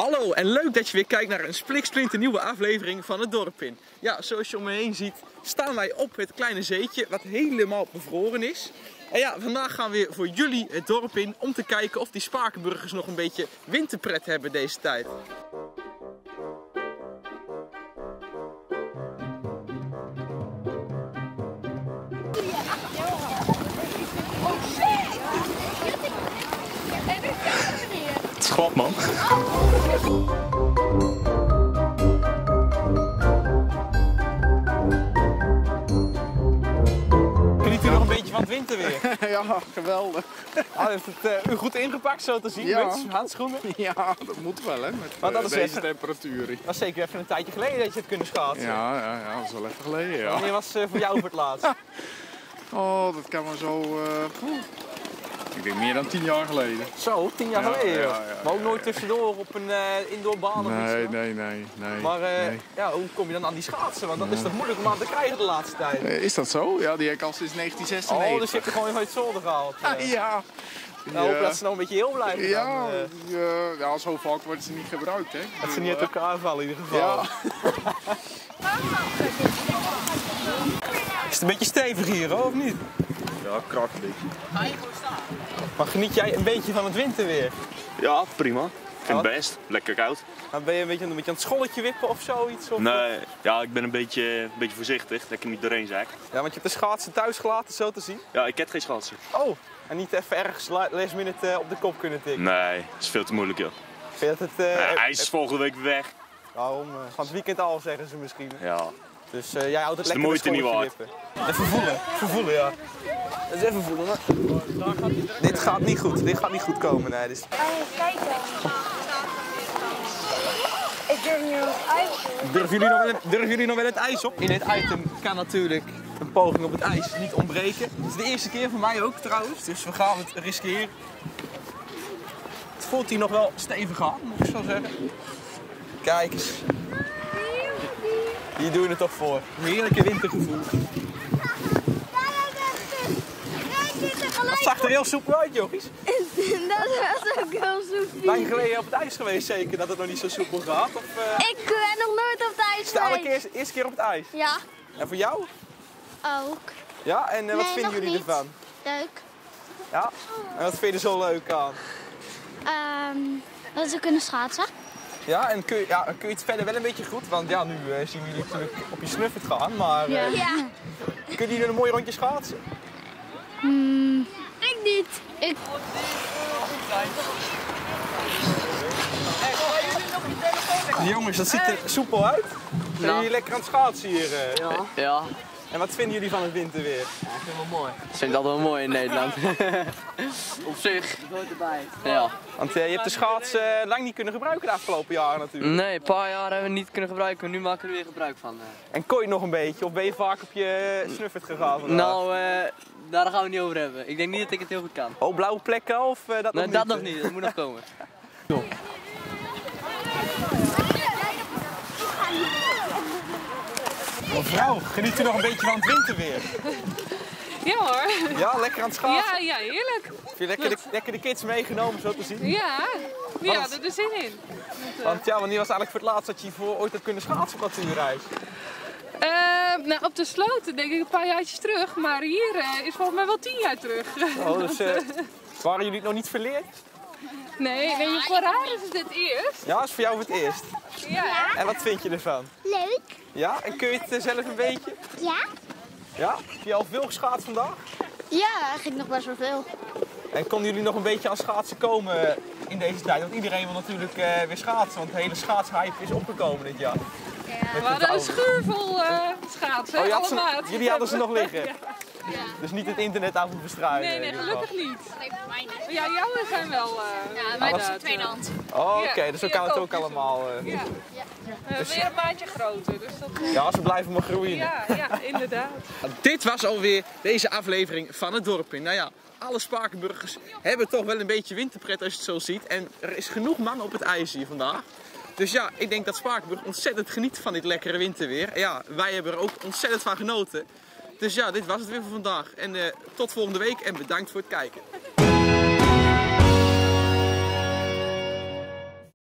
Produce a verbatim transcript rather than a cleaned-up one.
Hallo en leuk dat je weer kijkt naar een spliksplinter nieuwe aflevering van het dorp in. Ja, zoals je om me heen ziet staan wij op het kleine zeetje wat helemaal bevroren is. En ja, vandaag gaan we weer voor jullie het dorp in om te kijken of die Spakenburgers nog een beetje winterpret hebben deze tijd. Het is glad, man. Geniet u nog een beetje van het winterweer? Ja, geweldig. Ah, heeft het uh, u goed ingepakt zo te zien? Ja. Met handschoenen? Ja, dat moet wel hè, met Want dat uh, is deze even- temperaturen. Dat was zeker even een tijdje geleden dat je het kunnen schaatsen. Ja, ja, ja, dat is wel even geleden, ja. Wanneer was uh, voor jou voor het laatst? Oh, dat kan maar zo... Uh, poeh. Ik denk meer dan tien jaar geleden. Zo, tien jaar Ja, geleden. ja, joh. ja, maar ook ja, nooit ja. tussendoor op een uh, indoorbaan of iets? Nee, hoor? nee, nee, nee. Maar uh, nee. ja, hoe kom je dan aan die schaatsen? Want dat is toch moeilijk om aan te krijgen de laatste tijd? Uh, is dat zo? Ja, die heb ik al sinds negentien zesennegentig. Oh, dus je hebt er gewoon uit zolder gehaald. Uh. Ah, ja. Nou, hoop Ja. dat ze nog een beetje heel blijven. Ja, Dan, uh, die, uh, ja, zo vaak worden ze niet gebruikt, hè. dat ze niet uit elkaar vallen in ieder geval. Ja. Is het een beetje stevig hier, hoor, of niet? Ja, krak een beetje. Maar geniet jij een beetje van het winterweer? Ja, prima. Ik vind wat? het best. Lekker koud. Dan ben je een beetje, een beetje aan het scholletje wippen of zoiets? Of... Nee, ja, ik ben een beetje, een beetje voorzichtig. Dat ik er niet doorheen zak. Ja, want je hebt de schaatsen thuis gelaten, zo te zien. Ja, ik heb geen schaatsen. Oh, en niet even ergens la- last minute uh, op de kop kunnen tikken. Nee, dat is veel te moeilijk, joh. Vind je dat het... Uh, Ja, hij is volgende week weer weg. Waarom? Uh, van het weekend al, zeggen ze misschien. Ja. Dus uh, jij houdt het Is de lekker moeite met niet scholletje wippen. Even voelen, even voelen, ja. Eens even voelen, maar... Dit gaat niet goed, dit gaat niet goed komen, nee. Dit is... Kijk dan. Ik durf niet op het ijs. Durven jullie, nog wel het, durven jullie nog wel het ijs op? In dit item kan natuurlijk een poging op het ijs niet ontbreken. Het is de eerste keer voor mij ook trouwens, dus we gaan het riskeren. Het voelt hier nog wel stevig aan, moet ik zo zeggen. Kijk eens. Hier doen we het toch voor. Een heerlijke wintergevoel. Dat zag er heel soepel uit, jochies. Dat was ook heel soepel. Lang geleden op het ijs geweest zeker, dat het nog niet zo soepel gaat. Of, uh, Ik ben nog nooit op het ijs is het de geweest. allereerste eerste keer op het ijs? Ja, En voor jou? ook. Ja, en uh, wat Nee, vinden nog jullie niet. ervan? Leuk. Ja? En wat vind je er zo leuk aan? Ehm dat we kunnen schaatsen. Ja, en kun je, ja, kun je het verder wel een beetje goed? Want ja, nu uh, zien we jullie natuurlijk op je snuffert gaan, maar uh, Ja. kunnen jullie een mooi rondje schaatsen? Hmm, ik niet. Ik... Jongens, dat ziet er soepel uit. Zijn jullie lekker aan het schaatsen hier? uh? Ja. Ja, En wat vinden jullie van het winterweer? ik vind het wel mooi. Ik vind dat wel mooi in Nederland. Op zich. Het hoort erbij. Ja. Want uh, je hebt de schaats uh, lang niet kunnen gebruiken de afgelopen jaren natuurlijk. Nee, een paar jaar hebben we het niet kunnen gebruiken, nu maken we er weer gebruik van. En kon je nog een beetje? Of ben je vaak op je snuffert gegaan vandaag? Nou, eh, daar gaan we het niet over hebben. Ik denk niet dat ik het heel goed kan. Oh, blauwe plekken of uh, dat Nee, nog dat niet? nog niet, dat moet nog komen. Mevrouw, geniet u nog een beetje van het winterweer? Ja hoor. Ja, lekker aan het schaatsen? Ja, ja, heerlijk. Heb je lekker de, lekker de kids meegenomen, zo te zien? Ja, ja, Alles. er is zin in. Want ja, wanneer was eigenlijk voor het laatst dat je hiervoor ooit hebt kunnen schaatsen op natuurreis? Eh, nou, op de sloot denk ik een paar jaartjes terug, maar hier eh, is volgens mij wel tien jaar terug. Oh, dus uh, waren jullie het nog niet verleerd? Nee, nee, voor haar is het dit eerst. Ja, dat is voor jou voor het eerst. Ja. En wat vind je ervan? Leuk. Ja, en kun je het uh, zelf een beetje? Ja? Ja? Heb je al veel geschaatst vandaag? Ja, eigenlijk nog best wel veel. En konden jullie nog een beetje aan schaatsen komen in deze tijd? Want iedereen wil natuurlijk uh, weer schaatsen, want de hele schaatshype is opgekomen dit jaar. We hadden een schuur vol uh, schaatsen, Oh, je had ze- allemaal. jullie hadden ze nog liggen? Ja. Dus niet het internet aan moeten bestrijden? Nee, nee, in ieder geval. gelukkig niet. Ja, jouwe zijn wel. Uh, ja, mijn is tweedehands. Oh, oké, Ja, dus zo ja, kan het ook koopjes. allemaal. Uh, Ja. Uh, weer een maandje groter, dus dat... uh, ja, ze blijven maar groeien. ja, ja, inderdaad. Dit was alweer deze aflevering van het dorp in. Nou ja, alle Spakenburgers hebben toch wel een beetje winterpret als je het zo ziet. En er is genoeg man op het ijs hier vandaag. Dus ja, ik denk dat Spakenburg ontzettend geniet van dit lekkere winterweer. En ja, wij hebben er ook ontzettend van genoten. Dus ja, dit was het weer voor vandaag. En uh, tot volgende week en bedankt voor het kijken.